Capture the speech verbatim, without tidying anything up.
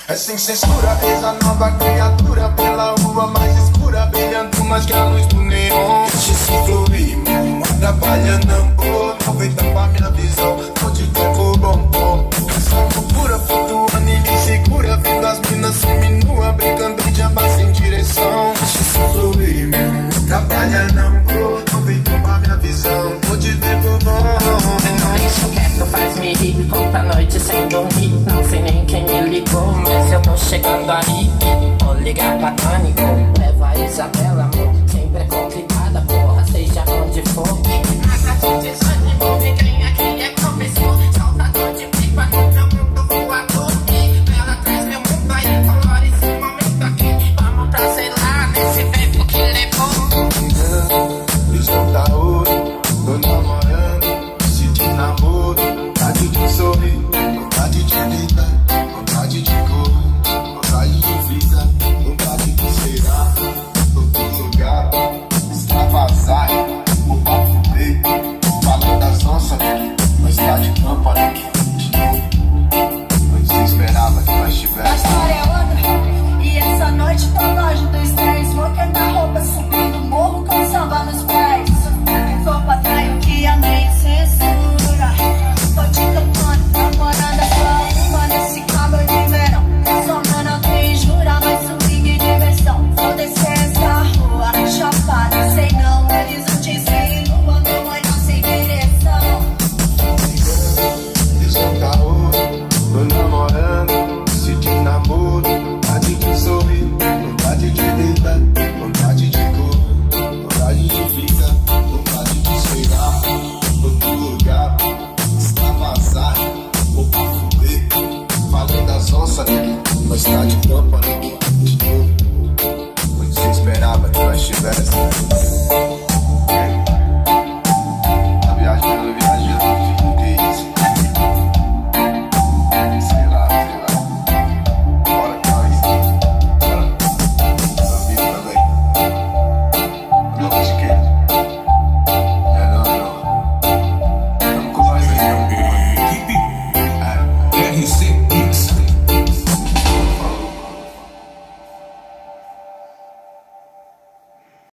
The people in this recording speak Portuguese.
É sem censura, eis a nova criatura pela rua mais escura, brilhando mais que a luz do neon. Deixe se fluir, não atrapalha não, oh, não vem tapar minha visão, não te tempo bom, bom. Essa loucura flutuando e me segura, vendo as minas seminua, brincando de ambas sem direção. Deixe se fluir, não atrapalha não, oh, não vem tapar minha visão, não te tempo bom. Deixa quieto, faz me rir, conta a noite sem dormir. Não sei nem quem me ligou, mas eu tô chegando aí. Vou ligar pra Pânico, leva a Isabela, amor. Sempre é complicada, porra, seja onde for. Nada de desânimo, ninguém aqui é professor. Saltador de pipa no meu mundo voador. Ela traz meu mundo aí, colore esse momento aqui. Vamos pra, sei lá, nesse vento que levou. Visão da ouro, tô namorando, se de namoro, vontade de sorrir, vontade de vida, vontade de cor, vontade de vida, vontade de será, todo lugar, extravasar, o papo B, falando das nossas, mas tá de campo, olha aqui, de novo, onde você esperava que nós tivéssemos. A história é outra, e essa noite tô longe do estresse, vou quebrar roupa, subindo o morro com samba nos pés. Vou pra trás, o que a nem censura. Tô te tocando, namorando a sua uma nesse calor de verão. Somando a jura, mas swing e diversão. Vou descer essa rua, chapada, sei não. Horizonte sem lua, meu olhar sem direção. Visão da ouro, tô namorando, se de namoro, vontade de sorrir, vontade de vida, vontade de cor, vontade de vida, vontade de chegar, outro lugar, extravasar, ou pra fuder, falando das onças, nós tá de campo, né?